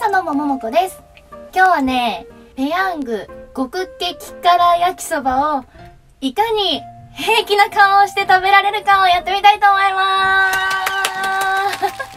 さんどうもももこです。今日はね、ペヤング極激辛焼きそばをいかに平気な顔をして食べられるかをやってみたいと思います。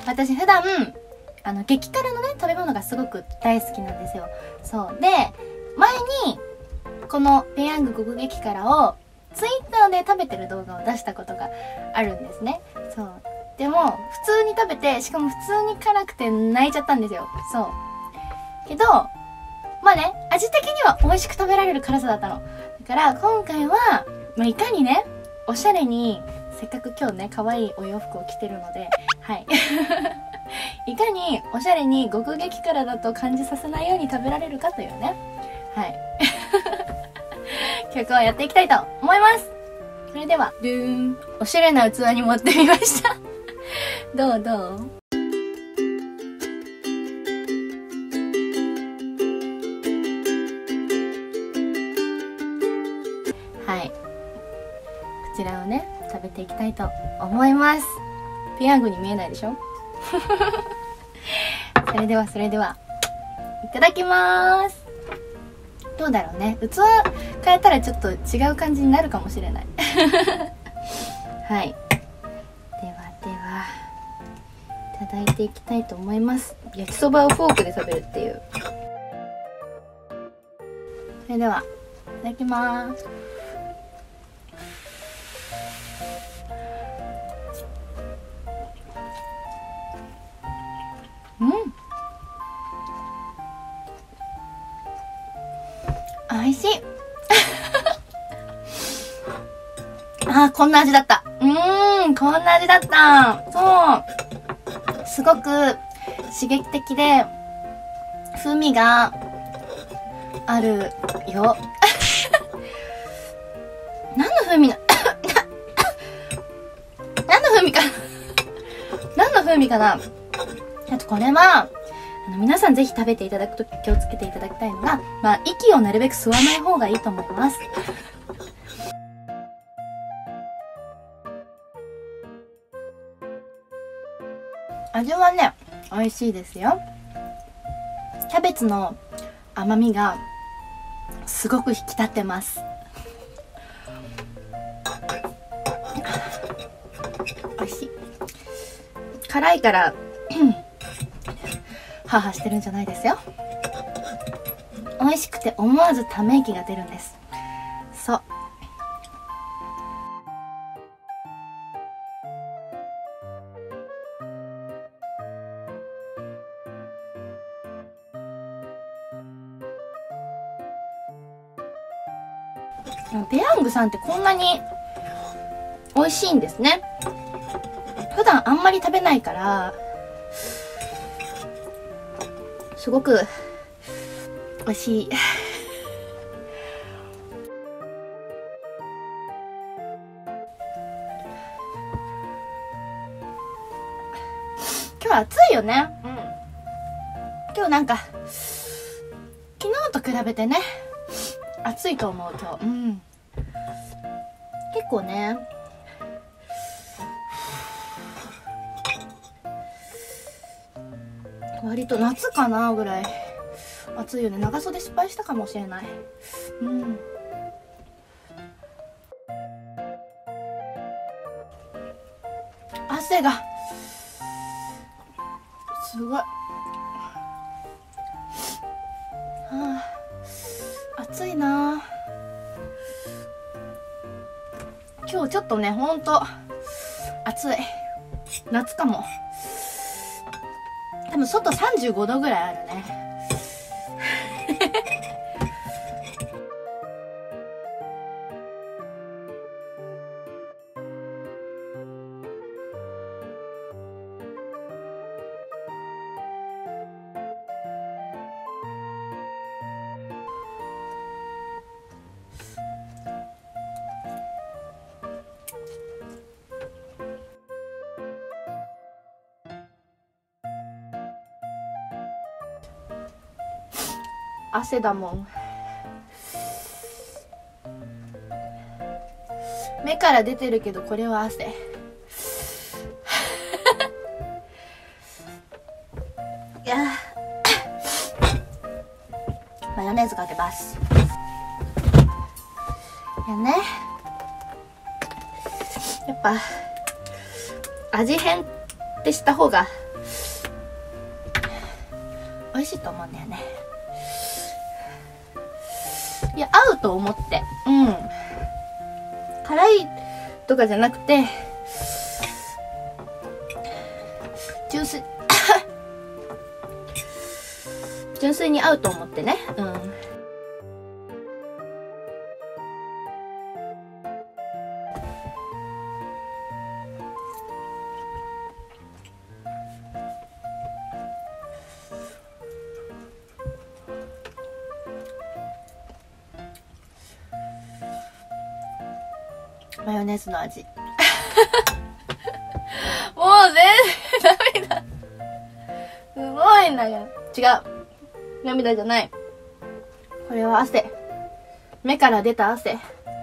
私普段激辛のね食べ物がすごく大好きなんですよ。そうで、前にこのペヤング極激辛をツイッターで食べてる動画を出したことがあるんですね。そうでも普通に食べて、しかも普通に辛くて泣いちゃったんですよ。そうけどまあね、味的には美味しく食べられる辛さだったの。だから今回は、いかにねおしゃれに、せっかく今日ね可愛いお洋服を着てるので、はいいかにおしゃれに極激辛だと感じさせないように食べられるかというね、はい曲をやっていきたいと思います。それではドゥーン、おしゃれな器に盛ってみましたどうはい、こちらをね食べていきたいと思います。ペヤングに見えないでしょそれではいただきます。どうだろうね、器変えたらちょっと違う感じになるかもしれないはい、ではいただいていきたいと思います。焼きそばをフォークで食べるっていう。それではいただきます。美味しいあー、こんな味だった。こんな味だった。そう。すごく刺激的で、風味があるよ。何の風味な、何の風味か何の風味かな。あとこれは、皆さんぜひ食べていただくとき気をつけていただきたいのが、息をなるべく吸わない方がいいと思います。味はね、美味しいですよ。キャベツの甘みがすごく引き立ってます。美味しい。辛いからハハしてるんじゃないですよ。美味しくて思わずため息が出るんです。そう。ペヤングさんってこんなに美味しいんですね。普段あんまり食べないからすごく美味しい今日暑いよね。今日なんか昨日と比べてね暑いと思う今日。結構ね割と夏かなぐらい暑いよね。長袖失敗したかもしれない。汗がすごい。暑いな。今日ちょっとねほんと暑い。夏かも。多分外35度ぐらいあるね汗だもん。目から出てるけどこれは汗いやヨネーズかけます。いやね、やっぱ味変ってした方が美味しいと思うんだよね。いや、合うと思って。辛いとかじゃなくて、純粋に合うと思ってね。マヨネーズの味。もう全然涙。すごいんだけど。違う。涙じゃない。これは汗。目から出た汗。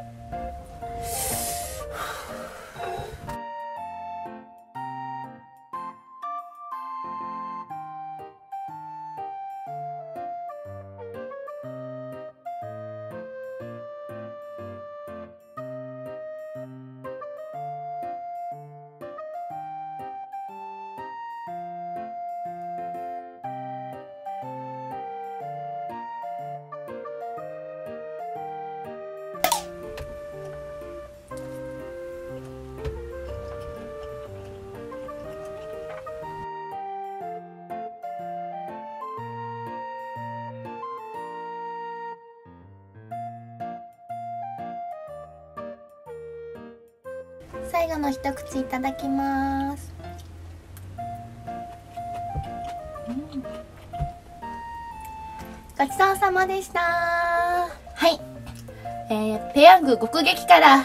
最後の一口いただきます。ごちそうさまでした。はい、ペヤング極激辛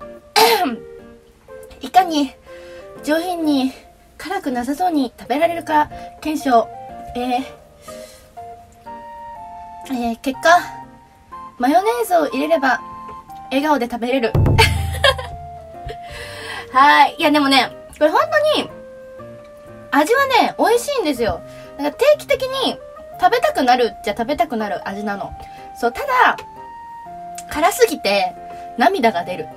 いかに上品に辛くなさそうに食べられるか検証。結果マヨネーズを入れれば笑顔で食べれるはい。いやでもね、これ本当に味はね、美味しいんですよ。だから定期的に食べたくなるっちゃ食べたくなる味なの。そう、ただ辛すぎて涙が出る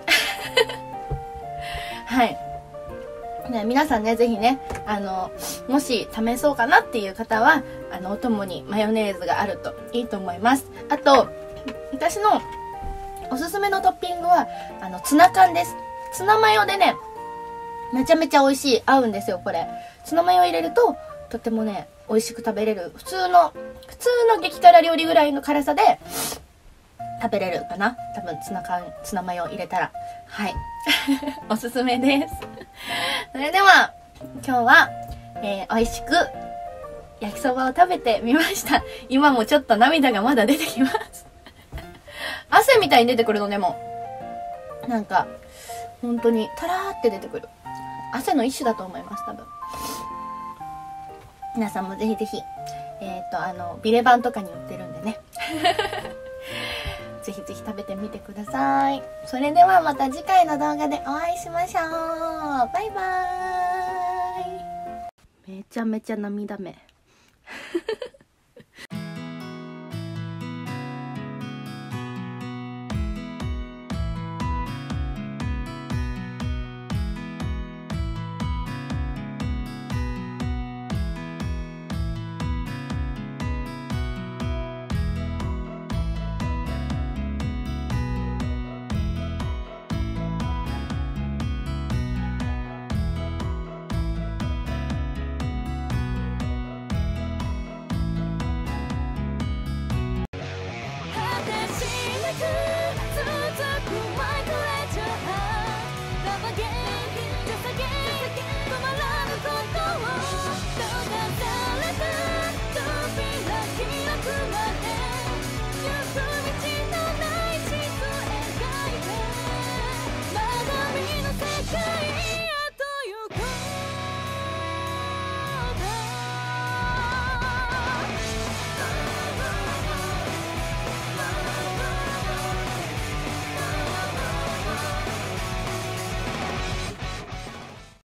はい。ね、皆さんね、ぜひね、もし試そうかなっていう方は、お供にマヨネーズがあるといいと思います。あと、私のおすすめのトッピングは、ツナ缶です。ツナマヨでね、めちゃめちゃ美味しい。合うんですよ、これ。ツナマヨ入れると、とってもね、美味しく食べれる。普通の激辛料理ぐらいの辛さで、食べれるかな。多分、ツナマヨ入れたら。はい。おすすめです。それでは、今日は、美味しく、焼きそばを食べてみました。今もちょっと涙がまだ出てきます。汗みたいに出てくるのでも、なんか、本当にタラーって出てくる。汗の一種だと思います、多分。皆さんもぜひぜひ、ビレバンとかに売ってるんでね。ぜひぜひ食べてみてください。それではまた次回の動画でお会いしましょう。バイバーイ。めちゃめちゃ涙目。